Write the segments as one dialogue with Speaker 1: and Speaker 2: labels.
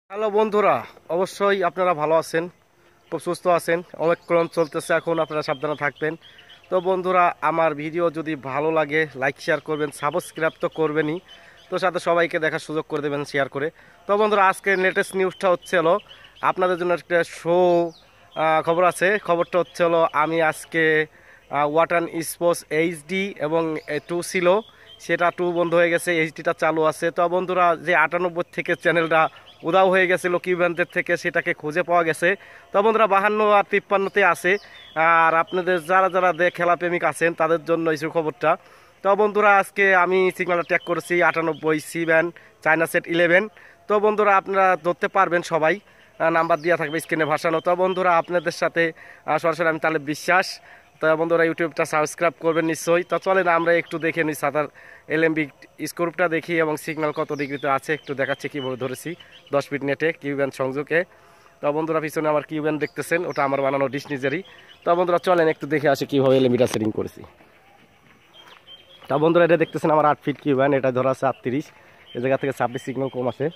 Speaker 1: Hello বন্ধুরা, অবশ্যই আপনারা ভালো আছেন, খুব সুস্থ আছেন। অনেকক্ষণ চলতেছে, এখন আপনারা সাবধানে থাকবেন। তো বন্ধুরা, আমার ভিডিও যদি ভালো লাগে লাইক শেয়ার করবেন, সাবস্ক্রাইব তো করবেনই, তো সাথে সবাইকে দেখার সুযোগ করে দেবেন শেয়ার করে। তো বন্ধুরা, আজকের লেটেস্ট নিউজটা হচ্ছে হলো আপনাদের জন্য একটা খবর আছে। খবরটা হচ্ছে হলো আমি আজকে ওয়াটার স্পোর্টস এইচডি এবং 2 ছিল, সেটা 2 বন্ধ হয়ে গেছে, এইচডিটা চালু আছে। তো বন্ধুরা, যে 98 থেকে চ্যানেলটা উদাও হয়ে গেছিলো কিউব্যান্ডের থেকে, সেটাকে খুঁজে পাওয়া গেছে। তো বন্ধুরা, 52 আর 53-তে আছে। আর আপনাদের যারা যারা খেলাপ্রেমিক আছেন তাদের জন্য এই খবরটা। তো বন্ধুরা, আজকে আমি সিগন্যালটা ট্যাগ করেছি 98 CBAND চায়না সেট 11। তো বন্ধুরা, আপনারা ধরতে পারবেন সবাই, নাম্বার দেওয়া থাকবে স্ক্রিনে ভাসানো। তো বন্ধুরা, আপনাদের সাথে সরাসরি আমি তাহলে বিশ্বাস। তো বন্ধুরা, ইউটিউবটা সাবস্ক্রাইব করবেন নিশ্চয়ই। তো চলেন আমরা একটু দেখে নিই সাঁতার এলএমবি স্কোরটা দেখি এবং সিগন্যাল কত ডিগ্রিতে আছে একটু দেখাচ্ছি কীভাবে ধরেছি 10 ফিট নেটে কিউব্যান্ড সংযোগে। তো বন্ধুরা, পিছনে আমার কিউব্যান্ড দেখতেছেন, ওটা আমার বানানো ডিশ নিজেরই। তো বন্ধুরা, চলেন একটু দেখে আসি কীভাবে এলএমবিটা সেটিং করেছি। তা বন্ধুরা, এটা দেখতেছেন আমার 8 ফিট কিউব্যান্ড, এটা ধরা আছে 38, এই জায়গা থেকে 26 সিগন্যাল কম আসে।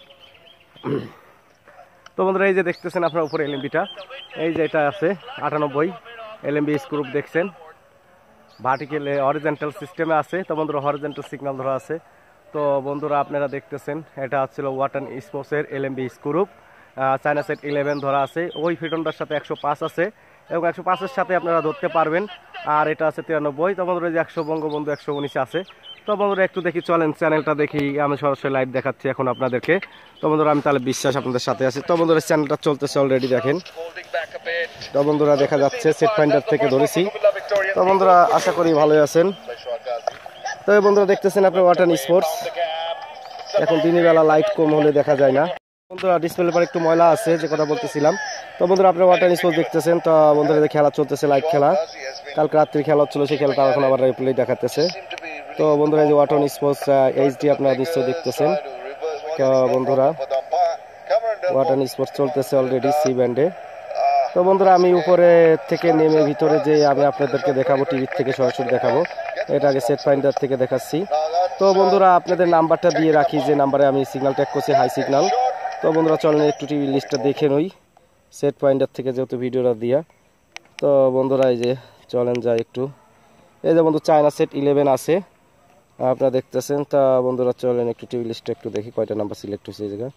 Speaker 1: তো বন্ধুরা, এই যে দেখতেছেন আপনার উপরে এলএমবিটা, এই যে এটা আছে 98 এলএমবি স্ক্রুপ দেখছেন, ভার্টিক্যাল হরিজন্টাল সিস্টেমে আছে। তো বন্ধুরা, হরিজন্টাল সিগন্যাল ধরা আছে। তো বন্ধুরা, আপনারা দেখতেছেন এটা হচ্ছিল ওয়াটার স্পোর্টসের এলএমবি স্ক্রুপ, চায়না সেট 11 ধরা আছে। ওই ফিটনটার সাথে 105 আছে এবং 105-এর সাথে আপনারা ধরতে পারবেন। আর এটা আছে 93। তো বন্ধুরা, যে 100 বঙ্গবন্ধু 119 আছে। তো বন্ধুরা, একটু দেখি, চলেন চ্যানেলটা দেখি। আমি সরাসরি লাইভ দেখাচ্ছি এখন আপনাদেরকে। তো বন্ধুরা, আমি তাহলে বিশ্বাস আপনাদের সাথে আছি। তো বন্ধুরা, চ্যানেলটা চলতেছে অলরেডি, দেখেন। তো বন্ধুরা, দেখা যাচ্ছে সেট ফাইন্ডার থেকে ধরেছি। তো বন্ধুরা, আশা করি ভালোই আছেন। তো বন্ধুরা, দেখতেছেন আপনার ওয়াটার স্পোর্টস, এখন দিনের বেলা লাইট কম হলে দেখা যায় না। বন্ধুরা, ডিসপ্লের পর একটু ময়লা আছে, যে কথা বলতেছিলাম। তো বন্ধুরা, আপনার ওয়াটার স্পোর্টস দেখতেছেন। তো বন্ধুরা, খেলা চলতেছে, লাইভ খেলা, কালকে রাত্রি খেলা হচ্ছিল, সেই খেলাটা এখন আবার রিপ্লে দেখাতেছে। তো বন্ধুরা, যে ওয়াটার স্পোর্টস এইচডি আপনারা নিশ্চয়ই দেখতেছেন। তো বন্ধুরা, ওয়াটার স্পোর্টস চলতেছে অলরেডি CBAND-এ। তো বন্ধুরা, আমি উপরে থেকে নেমে ভিতরে যে আমি আপনাদেরকে দেখাবো, টিভির থেকে সরাসরি দেখাবো। এটা আগে সেট ফাইন্ডার থেকে দেখাচ্ছি। তো বন্ধুরা, আপনাদের নাম্বারটা দিয়ে রাখি, যে নাম্বারে আমি সিগন্যাল ট্যাগ করছি, হাই সিগন্যাল। তো বন্ধুরা, চলেন একটু টিভি লিস্টটা দেখে নই সেট ফাইন্ডার থেকে, যেহেতু ভিডিওটা দিয়া। তো বন্ধুরা, এই যে চলেন যাই একটু। এই যে বন্ধু, চায়না সেট 11 আছে, আপনারা দেখতেছেন। তা বন্ধুরা, চলেন একটু টিভি লিস্টটা একটু দেখি কয়টা নাম্বার সিলেক্ট হয়েছে এই জায়গায়।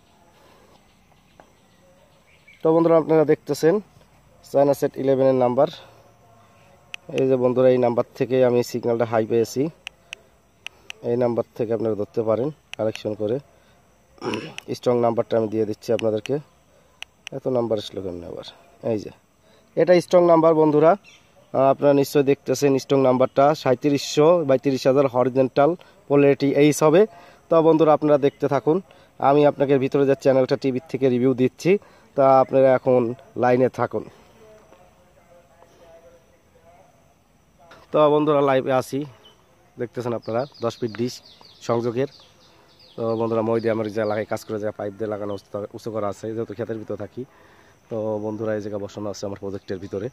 Speaker 1: তো বন্ধুরা, আপনারা দেখতেছেন চায়না সেট 11-এর নাম্বার। এই যে বন্ধুরা, এই নাম্বার থেকে আমি সিগন্যালটা হাই পেয়েছি। এই নাম্বার থেকে আপনারা ধরতে পারেন কালেকশন করে। স্ট্রং নাম্বারটা আমি দিয়ে দিচ্ছি আপনাদেরকে। এত নাম্বার আসলো কেমন আবার? এই যে এটা স্ট্রং নাম্বার বন্ধুরা, আপনারা নিশ্চয়ই দেখতেছেন স্ট্রং নাম্বারটা 3700/30,000 হরিজন্টাল পোলারিটি এইচ হবে। তো বন্ধুরা, আপনারা দেখতে থাকুন, আমি আপনাকে ভিতরে যে চ্যানেলটা টিভির থেকে রিভিউ দিচ্ছি, তা আপনারা এখন লাইনে থাকুন। তো বন্ধুরা, লাইভে আসি, দেখতেছেন আপনারা 10 ফিট ডিশ সংযোগের। তো বন্ধুরা, মই দিয়ে আমার যে এলাকায় কাজ করে, যে পাইপ দিয়ে লাগানো উঁচু করা আছে, যেহেতু ক্ষেতের ভিতরে থাকি। তো বন্ধুরা, এই জায়গা বসানো আছে আমার প্রজেক্টের ভিতরে।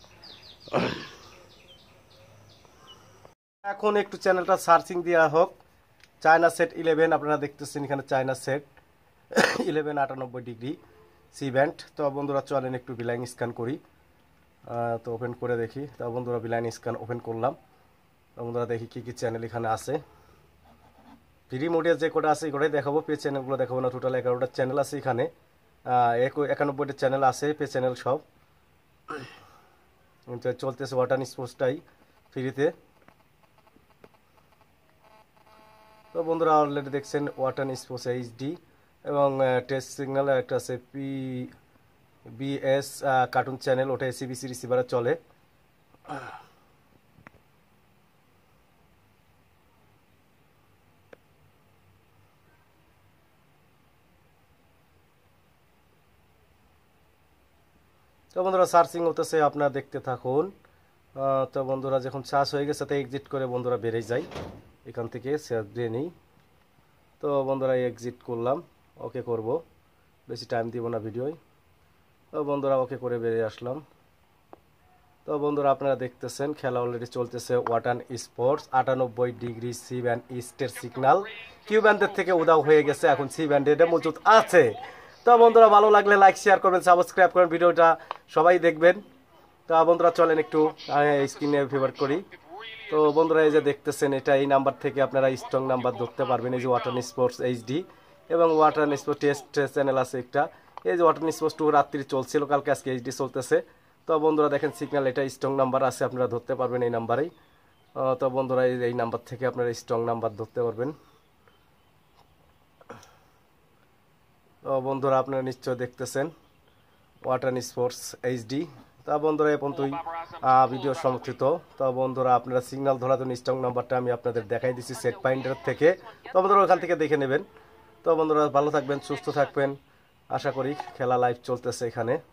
Speaker 1: এখন একটু চ্যানেলটা সার্চিং দেওয়া হোক, চায়না সেট 11 আপনারা দেখতেছেন এখানে, চায়না সেট 11 98 ডিগ্রি CBAND। তো বন্ধুরা, চলেন একটু বিলাইন স্ক্যান করি। তো ওপেন করে দেখি। তো বন্ধুরা, বিলাইন স্ক্যান ওপেন করলাম। তো বন্ধুরা, দেখি কী কী চ্যানেল এখানে আছে। ফ্রি মোডে যে কোটা আছে এই কোটাই দেখাবো, পে চ্যানেলগুলো দেখাবো না। টোটাল 11টা চ্যানেল আছে এখানে, 91টা চ্যানেল আছে, পে চ্যানেল সব। চলতেছে ওয়াটার স্পোর্টসটাই ফ্রিতে। তো বন্ধুরা, অলরেডি দেখছেন ওয়াটার স্পোর্টস এইচডি এবং টেস্ট সিগন্যাল একটা আছে PBS কার্টুন চ্যানেল, ওটা SCBC রিসিভারে চলে। তো বন্ধুরা, সার্চিং হতেছে, আপনারা দেখতে থাকুন। তো বন্ধুরা, যখন চার্জ হয়ে গেছে তো এক্সিট করে বন্ধুরা বেরিয়ে যাই এখান থেকে, সেভ দিয়ে নিই। তো বন্ধুরা, এক্সিট করলাম, ওকে করব, বেশি টাইম দিব না ভিডিওয়। তো বন্ধুরা, ওকে করে বেরিয়ে আসলাম। তো বন্ধুরা, আপনারা দেখতেছেন খেলা অলরেডি চলতেছে। ওয়াটার স্পোর্টস 98 ডিগ্রি CBAND ইস্টের সিগন্যাল কিউব্যান্ডের থেকে উদাও হয়ে গেছে, এখন CBAND এটা মজুদ আছে। তো বন্ধুরা ভালো লাগলে লাইক শেয়ার করবেন, সাবস্ক্রাইব করবেন, ভিডিওটা সবাই দেখবেন। তো বন্ধুরা চলেন একটু স্ক্রিনে ফেভার করি। তো বন্ধুরা এই যে দেখতেছেন, এটা এই নাম্বার থেকে আপনারা স্ট্রং নাম্বার ধরতে পারবেন। এই যে ওয়াটার স্পোর্টস এইচডি এবং ওয়াটার স্পোর্টস টেস্ট চ্যানেল আছে একটা। এই যে ওয়াটার স্পোর্টস 2 রাত্রি চলছিল, কালকে আজকে এইচডি চলতেছে। তো বন্ধুরা দেখেন সিগন্যাল, এটা স্ট্রং নাম্বার আছে, আপনারা ধরতে পারবেন এই নাম্বারেই। তো বন্ধুরা এই নাম্বার থেকে আপনারা স্ট্রং নাম্বার ধরতে পারবেন। তো বন্ধুরা আপনারা নিশ্চয় দেখতেছেন ওয়াটার স্পোর্টস এইচডি। তা বন্ধুরা এ পর্যন্তই ভিডিও সমর্থিত। তো বন্ধুরা আপনারা সিগন্যাল ধরার জন্য স্ট্রং নাম্বারটা আমি আপনাদের দেখাই দিচ্ছি সেট পয়েন্টের থেকে। তো বন্ধুরা ওখান থেকে দেখে নেবেন। তো বন্ধুরা ভালো থাকবেন, সুস্থ থাকবেন, আশা করি। খেলা লাইভ চলতেছে এখানে।